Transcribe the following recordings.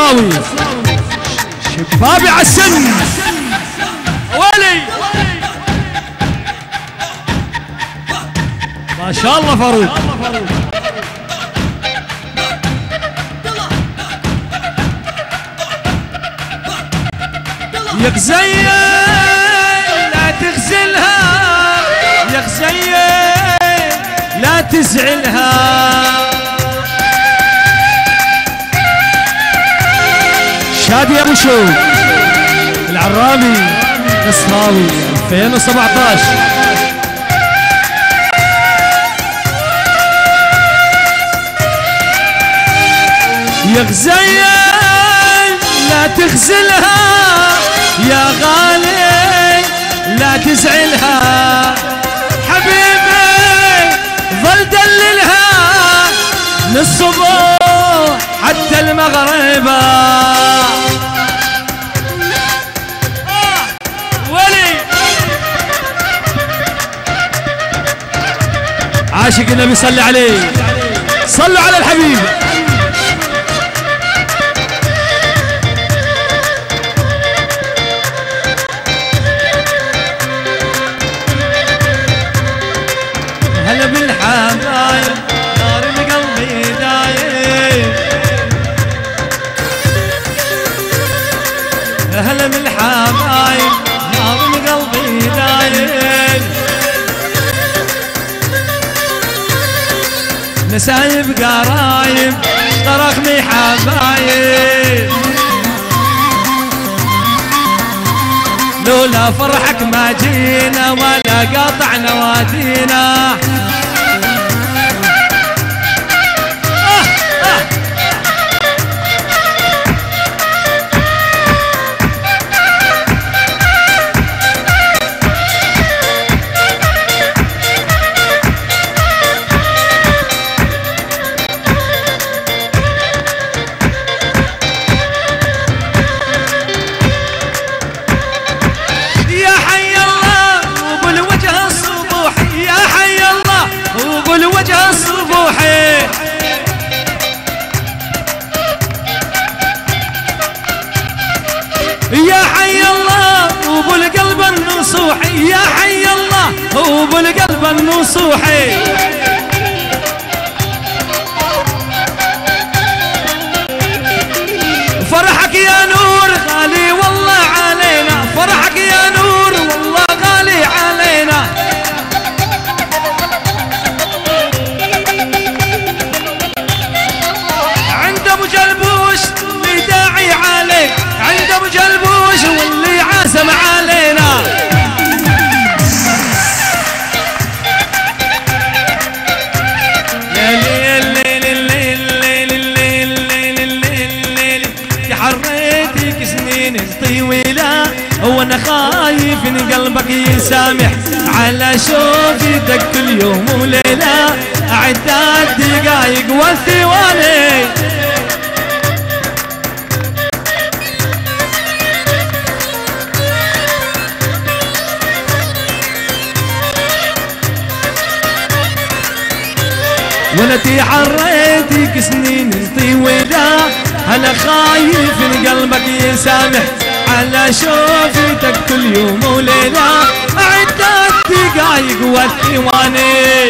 النصراوي شبابي عالسن ولي ما شاء الله فاروق. يا غزيل لا تغزلها يا غزيل لا تزعلها شادي ابو شوق العرابي نصراوي 2017. يا غزيل لا تغزلها يا غالي لا تزعلها حبيبي ظل دللها من الصبح حتى المغرب. ولي عاشق النبي صلي عليه صلوا على الحبيب. هلا بالحبايب نار بقلبي دايب هلا بالحبايب نار بقلبي دايب نسايب قرايب طرقني حبايب لولا فرحك ما جينا ولا قاطع نوادينا. الوجه الصبوحي يا حي الله وبالقلب النصوحي يا حي الله وبالقلب النصوحي فرحك يا نور غالي والله علينا فرحك يا نور والله غالي علينا عند ابو جلبوش اللي داعي عليك عند ابو جلبوش واللي عازم علينا طويلة وانا خايف ان قلبك يسامح على شوفي دق كل يوم وليلة اعداد دقايق والثواني وانا حريتك سنين طويلة انا خايف ان قلبك يسامح على شوفتك كل يوم وليلة أعداد دقايق والثواني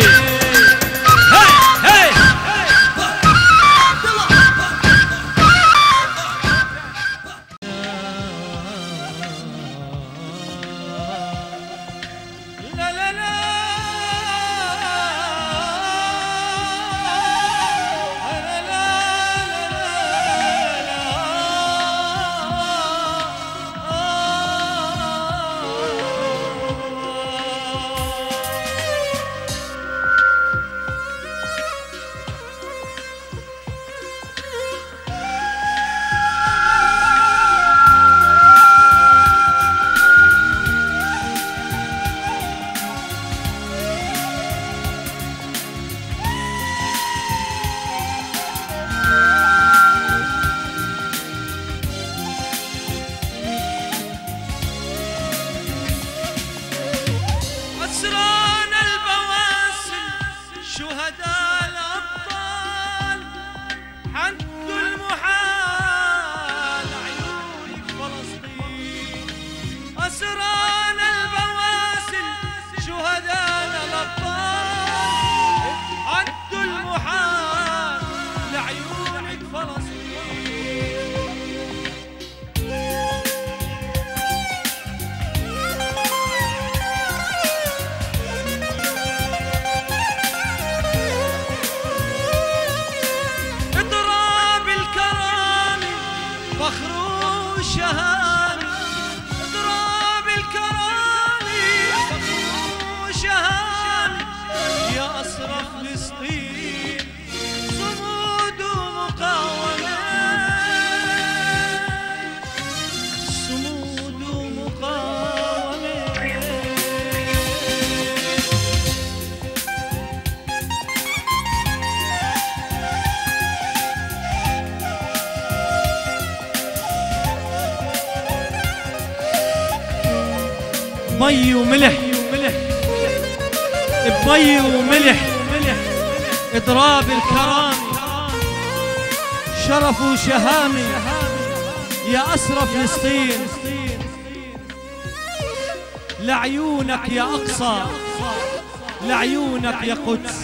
أسرانا البواسل شهدانا الأبطال عدوا المحال لعيونك فلسطين. اضراب الكرام فخر الشهامة، اضراب الكرام فخر الشهامة، يا أسرى فلسطين صمود ومقاومة، صمود ومقاومة. مي وملح بمي وملح، اضراب الكرام شرف وشهامة، يا أسرى فلسطين لعيونك يا أقصى، لعيونك يا قدس.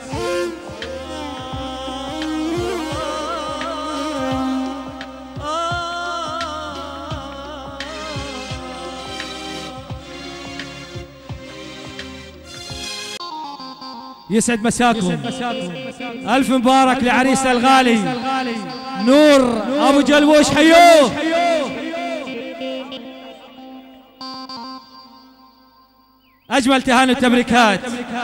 يسعد مساكم، ألف مبارك لعريسنا الغالي نور أبو جلبوش، حيوه. أجمل تهاني التبريكات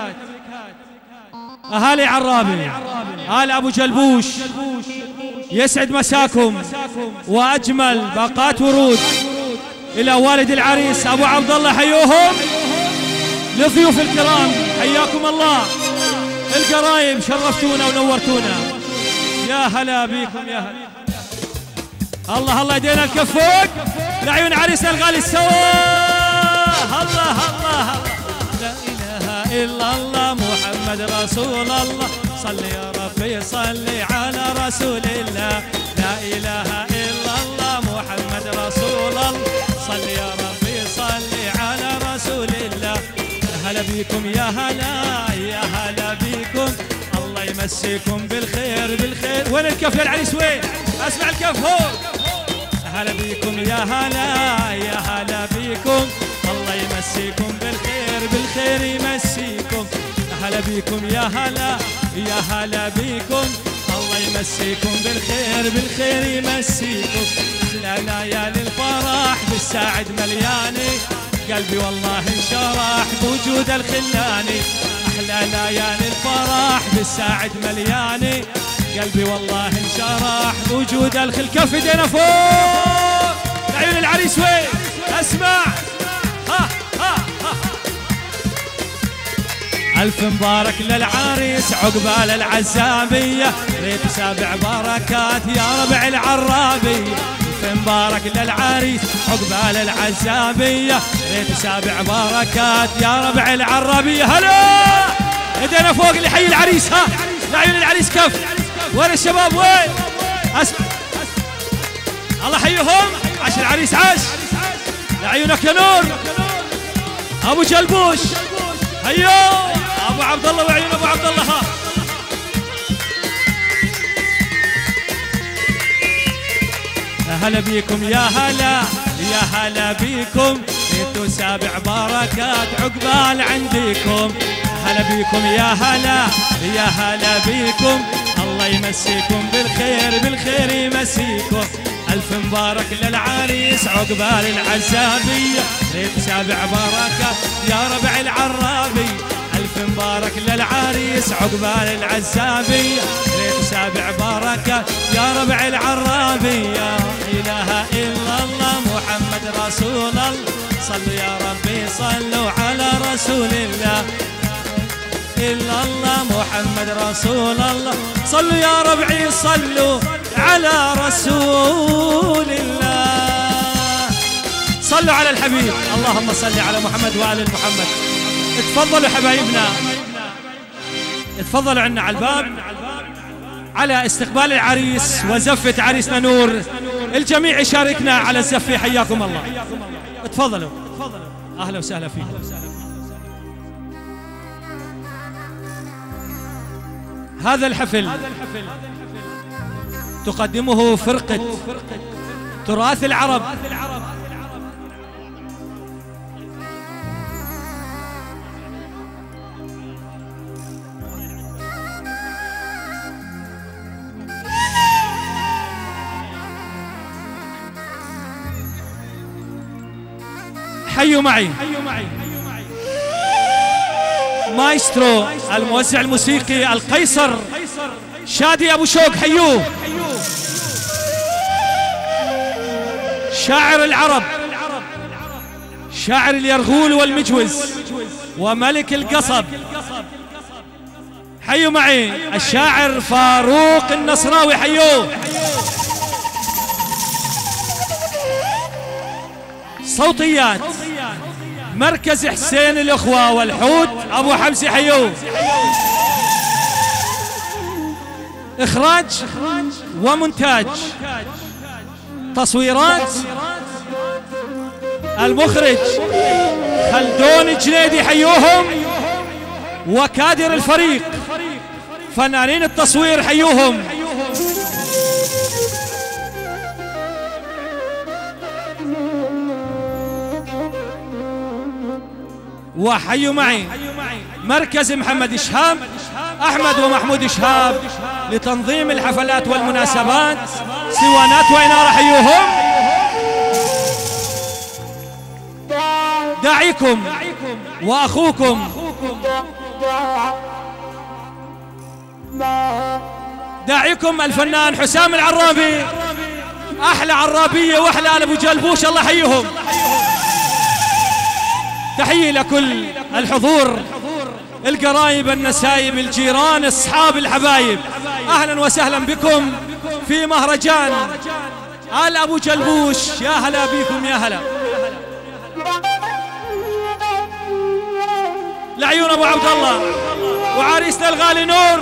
أهالي عرابي، آل أبو جلبوش، يسعد مساكم، وأجمل باقات ورود إلى والد العريس أبو عبد الله، حيوهم. للضيوف الكرام حياكم الله، القرايب شرفتونا ونورتونا، يا هلا بيكم يا هلا. الله الله يدينا الكف فوق لعيون عريسنا الغالي سوا. الله الله لا اله الا الله محمد رسول الله، صل يا ربي صل على رسول الله. لا اله الا الله محمد رسول الله، صل يا ربي صل على رسول الله. هلا بيكم يا هلا يا هلا بيكم، الله يمسيكم بالخير بالخير. وين الكف للعريس وين؟ اسمع الكف هو. هلا بيكم يا هلا يا هلا بيكم، الله يمسيكم بالخير بالخير يمسيكم. هلا بيكم يا هلا يا هلا بيكم، الله يمسيكم بالخير بالخير يمسيكم. احلى ليالي الفرح بالساعد ملياني، قلبي والله انشرح بوجود الخلاني. احلى ليالي الفرح بالساعد ملياني، قلبي والله انشرح بوجود الخل. كف ايدينا فوق لعيون العريس وين؟ اسمع ها ها ها. ألف مبارك للعريس عقبال العزابية، ريت سابع بركات يا ربع العرابية. ألف مبارك للعريس عقبال العزابية، ريت سابع بركات يا ربع العرابية. هلا ايدينا فوق اللي يحيي العريس، ها لعيون العريس كف. وين الشباب وين؟ اسمع الله يحييهم. عاش العريس عاش، لعيونك يا نور ابو جلبوش، هيو ابو عبد الله وعيون ابو عبد الله. ها هلا بيكم يا هلا يا هلا بيكم، انتو سابع بركات عقبال عندكم. هلا بيكم يا هلا يا هلا بيكم، الله يمسيكم بالخير بالخير يمسيكم. ألف مبارك للعريس عقبال العزابية، ريت سابع بركات يا ربع العرابي. ألف مبارك للعريس عقبال العزابية، ريت سابع بركات يا ربع العرابي. لا إله إلا الله محمد رسول الله، صلوا يا ربي صلوا على رسول الله. إلا الله محمد رسول الله، صلوا يا ربعي صلوا على رسول الله. صلوا على الحبيب، اللهم صل على محمد وآل محمد. اتفضلوا حبايبنا، اتفضلوا عنا على الباب على استقبال العريس وزفة عريسنا نور الجميع يشاركنا على الزفة. حياكم الله. تفضلوا. أهلا وسهلا فيكم. هذا الحفل تقدمه فرقة تراث العرب. حيوا معي مايسترو الموزع الموسيقي القيصر شادي أبو شوق. حيوه. شاعر العرب، شاعر اليرغول والمجوز وملك القصب. حيوا معي الشاعر فاروق النصراوي. حيوه. صوتيات مركز حسين الأخوة والحوت أبو حمزة. حيوه. إخراج ومونتاج تصويرات المخرج خلدون الجنيدي. حيوهم. وكادر الفريق فنانين التصوير. حيوهم. وحيوا معي مركز محمد إشهاب أحمد ومحمود إشهاب لتنظيم الحفلات والمناسبات سوانات وإنارة. حيوهم. داعيكم وأخوكم داعيكم الفنان حسام العرابي. أحلى عرابية وأحلى آل أبو جلبوش. الله يحييهم. تحية لكل الحضور، القرايب، النسايب، الجيران، أصحاب الحبايب. أهلا وسهلا بكم في مهرجان آل أبو جلبوش. يا هلا بكم يا هلا. لعيون أبو عبد الله وعريسنا الغالي نور.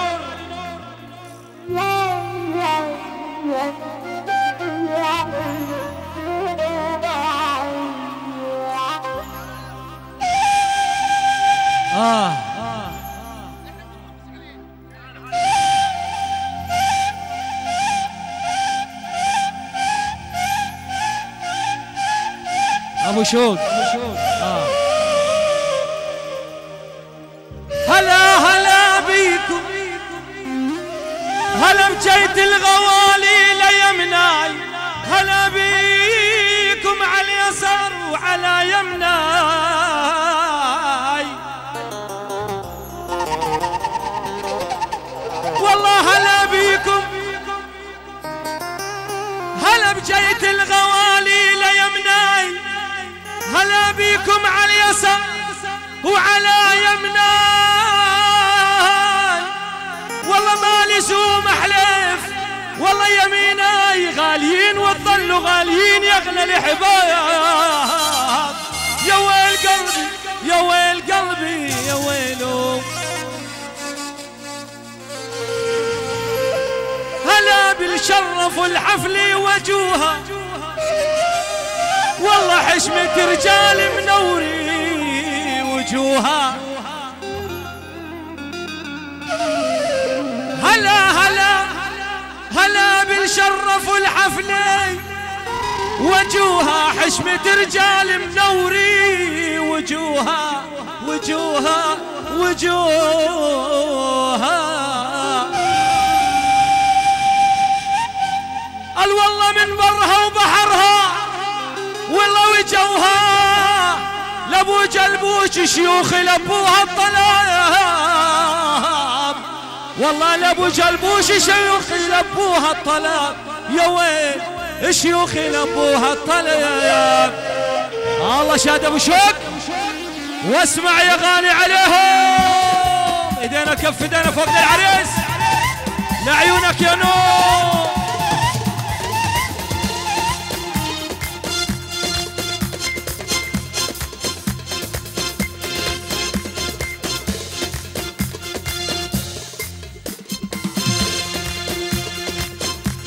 أبو شوق. هلا هلا بيكم، هلا بجيت الغوالي ليمناي، هلا بيكم على اليسار وعلى يمناي، والله هلا بيكم، هلا بجيت الغوالي ليمناي، هلا بيكم على اليسار وعلى يمناي، والله ما لزوم احلف، والله يميناي غاليين وتظلوا غاليين يا اغلى الحبايب. يا ويل قلبي يا ويل قلبي يا ويلو، هلا بالشرف والحفل وجوها، والله حشمة رجال منوري وجوها، هلا هلا هلا بالشرف والحفل وجوها، حشمة رجال منوري وجوها وجوها وجوها، قال والله من برها وبحرها والله وجوها، لابو جلبوش شيوخ لبوها الطلاب، والله لابو جلبوش شيوخ لبوها الطلاب، يا ويل شيوخ لبوها الطلاب. الله شاد ابو شوق واسمع يا غالي عليهم، ايدينا كف ايدينا فوق العريس لعيونك يا نور.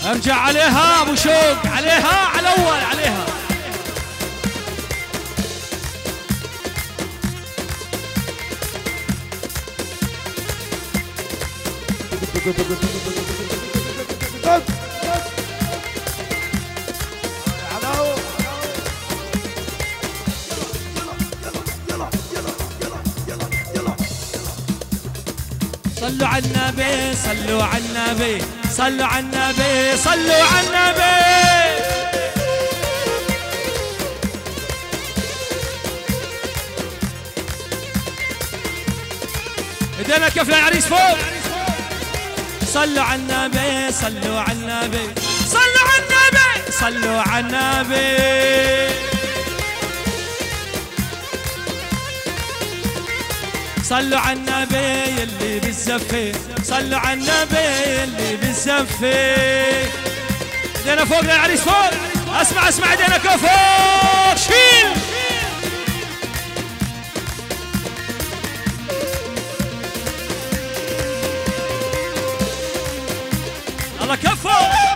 ارجع عليها ابو شوق، عليها على اول، عليها. صلوا على النبي، صلوا على النبي، صلوا على النبي، صلوا على النبي. ايدينا كف للعريس فوق. صلوا على النبي، صلوا على النبي، صلوا على النبي، صلوا على النبي. صلوا على النبي اللي بالزفة، صلوا على النبي اللي بالزفة. ايدينا فوق للعريس فوق. اسمع اسمع ايدينا فوق، شيل. الله كفو.